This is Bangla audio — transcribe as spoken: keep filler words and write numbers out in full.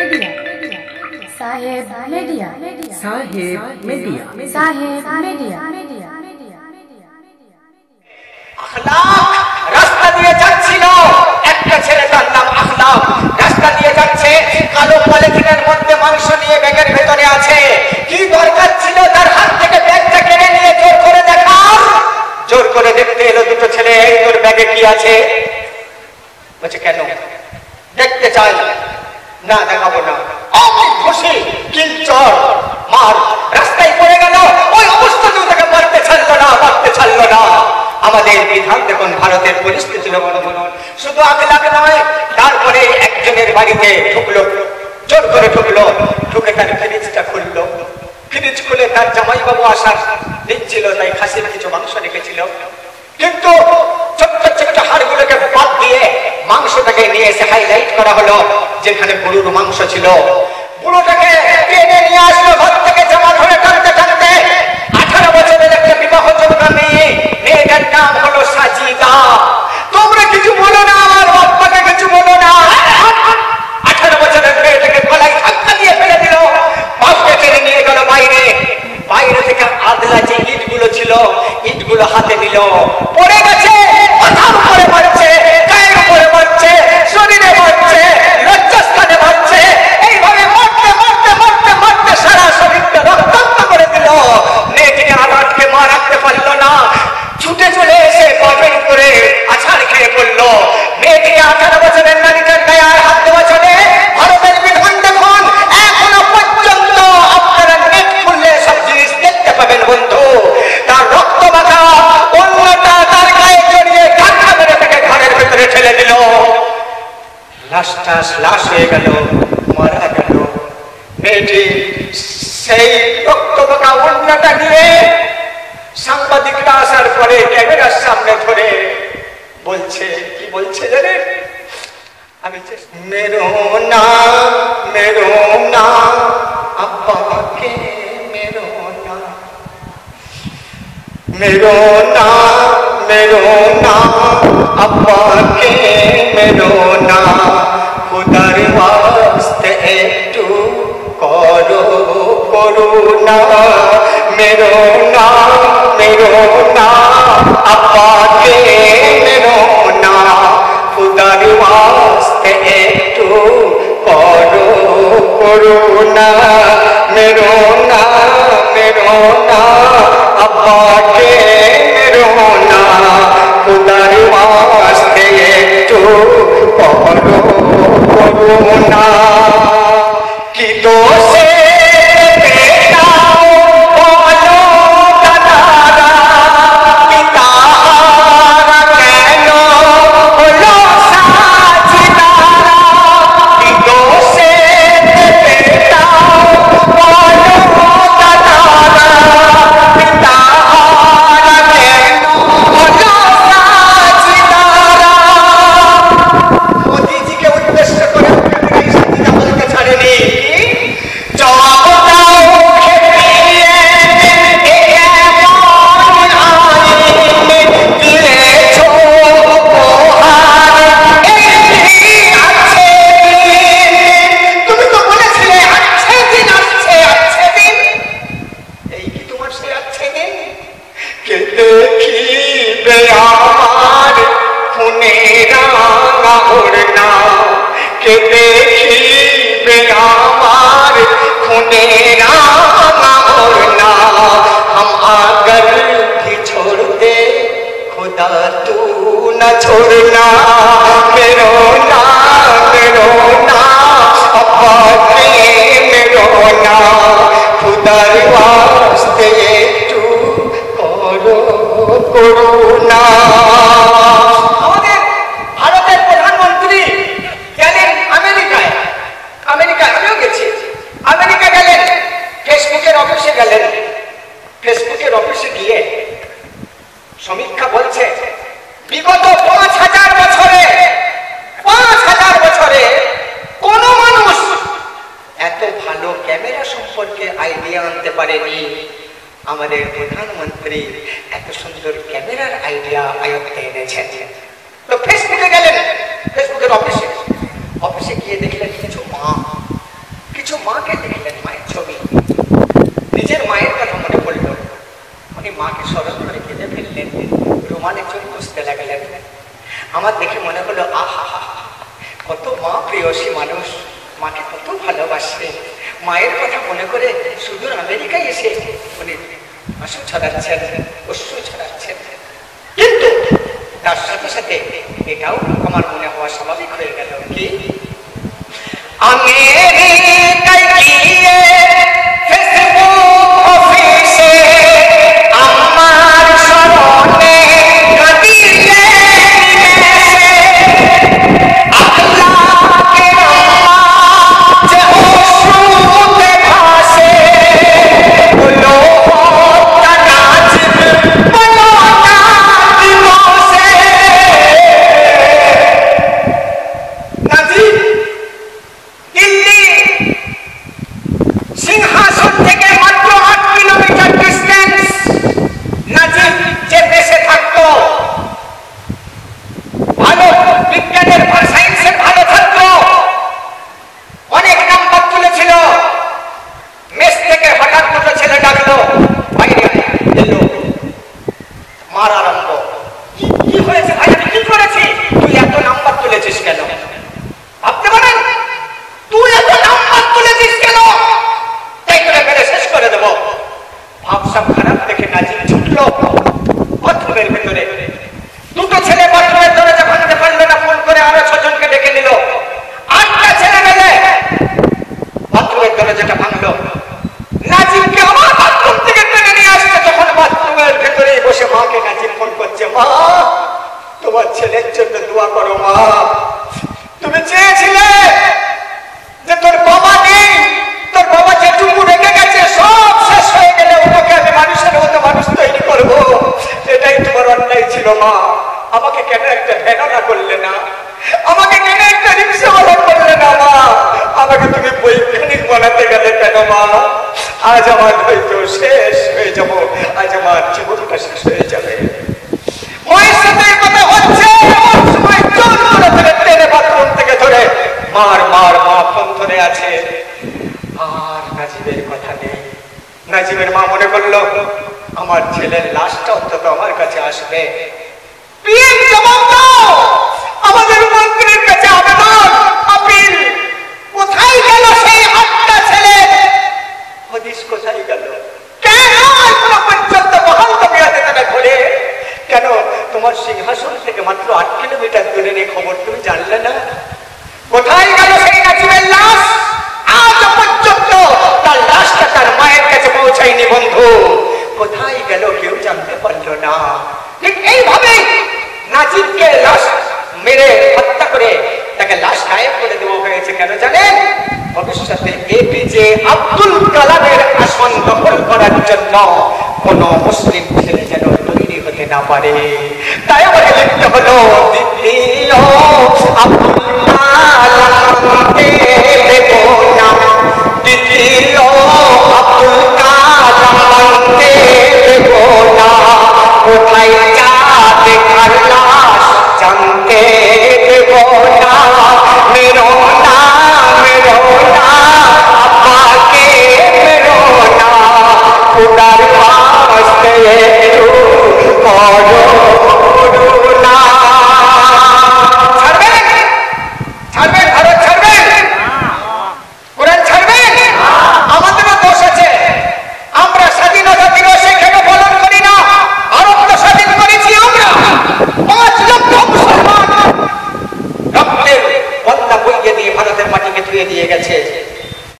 साहेब मीडिया साहेब मीडिया साहेब मीडिया আখলাক রাস্তা দিয়ে যাচ্ছিল একটা ছেলে, তার নাম আখলাক। রাস্তা দিয়ে যাচ্ছে, কালো পলিথিনের মধ্যে মাংস নিয়ে ব্যাগের ভেতরে আছে। কি দরকার ছিল তার হাত থেকে ব্যাগটা কেড়ে নিয়ে জোর করে দেখা? জোর করে দেখতে এলো দুটো ছেলে। এই তোর ব্যাগে কি আছে? বলছে কেন? দেখতে চাই না। দেখাবো না। খুশি কিলচর মার রাস্তায় পড়ে গেল। ওই অবস্থাতেও তাকে মারতে ছাড়লো না, মারতে ছাড়লো না। আমাদের বিধান দেখুন, ভারতের পরিস্থিতি শুধু আখলাক নয়, তারপরে একজনের বাড়িতে ঢুকলো, জোর করে ঢুকলো, ঢুকে তার ফ্রিজটা খুললো। ফ্রিজ খুলে তার জামাইবাবু আসার দিচ্ছিল, তাই খাসির কিছু মাংস রেখেছিল। কিন্তু ছোট্ট ছোট্ট হাড়গুলোকে বাদ দিয়ে মাংসটাকে নিয়ে এসে হাইলাইট করা হলো যেখানে গরুর মাংস ছিল। বুড়োটাকে টেনে নিয়ে আসলো ঘর থেকে, জামা ধরে টানতে টানতে। আঠারো বছরের একটা বিবাহযোগ্যা মেয়ে, মেয়েটার নাম হলো সাজিদা। তোমরা কিছু বলো না, আমার বাপ্পাকে কিছু বলো না। আঠারো বছরের মেয়েটাকে গলায় ধাক্কা দিয়ে ফেলে দিল, বাপকে টেনে নিয়ে গেল বাইরে। বাইরে থেকে আদলা যে ইটগুলো ছিল, ইটগুলো হাতে নিল, পড়ে গেছে। মাথার উপরে মারছে, গায়ের উপরে মারছে, শরীরে মারছে, লজ্জাস্থানে মারছে। এইভাবে মারতে মারতে মারতে মারতে সারা শরীরটা রক্তাক্ত করে দিল। মেয়েটি আঘাতকে মা রাখতে পারল না, ছুটে চলে এসে বাপের উপরে আছাড় খেয়ে পড়লো। মেয়েটিকে আঠারো বছরের নারীটার গায়ে আর হাত দেওয়া চলে? ভারতের বিধান দেখুন, এখনো পর্যন্ত আপনারা নেট খুললে সব জিনিস দেখতে পাবেন বন্ধু। তার রক্ত মাখা অন্যটা তার গায়ে জড়িয়ে ধাক্কা মেরে তাকে ঘরের ভেতরে ঠেলে দিল। লাশটা লাশ হয়ে গেল, মারা গেল। মেয়েটি সেই রক্ত মাখা অন্যটা নিয়ে সাংবাদিকরা আসার পরে ক্যামেরার সামনে ধরে বলছে, কি বলছে জানেন? আমি মেরো না মেরো না আব্বাকে মেরো না, মেরো না মেরো না আব্বাকে মেরো না, খুদার ওয়াস্তে একটু করো করুণা। মেরো না মেরো না আব্বাকে মেরো না, খুদার ওয়াস্তে একটু করো করুণা। মেরো না মেরো না আব্বাকে মেরো না, খুদার ওয়াস্তে একটু করো করুণা। কি দোষে छोड़ना। मेरो ना मेरो ना अब्बाके मेरो ना, खुदार वास्ते একটু করো করুণা। আমাদের ভারতের প্রধানমন্ত্রী গেলেন আমেরিকায়। আমেরিকায় আমিও গেছি। আমেরিকা গেলেন, ফেসবুকের অফিসে গেলেন। ফেসবুকের অফিসে গিয়ে সমীক্ষা বলছে বিগত পাঁচ হাজার বছরে পাঁচ হাজার বছরে কোন মানুষ এত ভালো ক্যামেরা সম্পর্কে আইডিয়া আনতে পারেনি। আমাদের প্রধানমন্ত্রী এত সুন্দর ক্যামেরার আইডিয়া আয়ত্তে এনেছেন। তো ফেসবুকে গেলেন, ফেসবুকের অফিসে অফিসে গিয়ে দেখলেন কিছু মা মাকে দেখলেন, মায়ের ছবি, নিজের মায়ের কথা মনে পড়ল, উনি মাকে স্মরণ করে কেঁদে ফেললেন, রুমালে চোখ মুছতে লাগলেন। আমার দেখে মনে হলো আহা হা, কত মা প্রিয়সী মানুষ, মাকে কত ভালোবাসে। মায়ের কথা মনে করে সুদূর আমেরিকায় এসে উনি আঁসু ছড়াচ্ছেন, অশ্রু ছড়াচ্ছেন। কিন্তু তার সাথে সাথে এটাও আমার মনে হওয়া স্বাভাবিক হয়ে গেল, কি আমেরিকায় গিয়ে ফেসবুক অফিসে আমার স্মরণে কাঁদিয়ে নিমেষে আল্লাহকে আম্মা যে অশ্রুতে ভাসে, বলো তা নাজিব, বলো তা দিবসে। নাজিব দিল্লি সিংহাসন থেকে মাত্র আট কিলোমিটার ডিস্টেন্স। নাজিব যে দেশে থাকতো, ভালো বিজ্ঞানের সায়েন্সের ভালো ছাত্র, অনেক নাম্বার তুলেছিল। মেস থেকে হঠাৎ দুটো ছেলে ডাকলো, বাইরে এলো, মার আরম্ভ। কি হয়েছে ভাই, আমি কি করেছি? তুই এত নাম্বার তুলেছিস কেন? ভাবতে পারেন, তুই এত নাম্বার তুলেছিস কেন? তাই করে মেরে শেষ করে দেবো। ভাবসাব খারাপ দেখে নাজিব ছুটলো বাথরুমের ভেতরে। দুটো ছেলে বাথরুমের দরজা ভাঙতে পারলো না, ফোন করে আরো ছজনকে ডেকে নিল। আটটা ছেলে মেলে বাথরুমের দরজাটা ভাঙলো। নাজিবকে আমার বাথরুম থেকে টেনে নিয়ে আসতে, তখন বাথরুমের ভেতরেই বসে মাকে নাজিব ফোন করছে, মা তোমার ছেলের জন্য দোয়া করো মা। তুমি চেয়েছিলে যে তোর বাবা নেই, তোর বাবা যেটুকু রেখে গেছে সব শেষ হয়ে গেলে ওটাকে আমি মানুষের মতো মানুষ তৈরি করবো, এটাই তোমার অন্যায় ছিল মা। আমাকে কেন একটা ভেড়া করলে না? আমাকে কেন একটা রিক্সাওয়ালা করলে না মা? আমাকে তুমি বৈজ্ঞানিক বানাতে গেলে কেন মা? আজ আমার হয়তো শেষ হয়ে যাবো, আজ আমার জীবনটা শেষ হয়ে যাবে। মায়ের সাথে কথা হচ্ছে, এমন সময় জোর করে ধরে টেনে বাথরুম থেকে ধরে মার মার মা ফোন ধরে আছে। আর নাজিবের কথা নেই। নাজিবের মা মনে করলো আমার ছেলের লাশটা অন্তত আমার কাছে আসবে। পিএম জবাব দাও, আমাদের মন্ত্রীর কাছে আবেদন, আপিল। কোথায় গেল সেই আটটা ছেলে? হদিস কোথায় গেল? কেন এখনো পর্যন্ত বহাল তবিয়তে তারা ঘুরে? কেন তোমার সিংহাসন থেকে মাত্র আট কিলোমিটার দূরে নেই, খবর তুমি জানলে না? কোথায় গেল সেই নাজিবের লাশ? আজ পর্যন্ত তার লাশটা তার মায়ের কাছে পৌঁছায়নি বন্ধু। কোথায় গেল কেউ জানতে পারলো না। ঠিক এইভাবে নাজিবকে লাশ মেরে হত্যা করে তাকে লাশ গায়েব করে দেওয়া হয়েছে। কেন জানেন? ভবিষ্যতে এপিজে আব্দুল কালামের আসন দখল করার জন্য কোন মুসলিম ছেলে যেন তৈরি হতে না পারে। তাই আমাকে লিখতে হলো দ্বিতীয় আব্দুল কালামকে দেবো না, দ্বিতীয় আব্দুল কালামকে দেবো না, কোথায় যাবে কার লাশ জানতে দেবো না, মেরো না মেরো না আব্বাকে মেরো না, খুদার বাস্তে একটু করো করুণা। ছাড়বেন? ছাড়বেন? ভারত ছাড়বেন? কোরআন ছাড়বেন? আমাদেরও দোষ আছে। আমরা স্বাধীনতা দিবসে কেন পালন করি না? ভারত তো স্বাধীন করেছি আমরা। পাঁচ লক্ষ মুসলমান রক্তের বন্যা বইয়ে দিয়ে ভারতের মাটিকে ধুয়ে দিয়ে গেছে।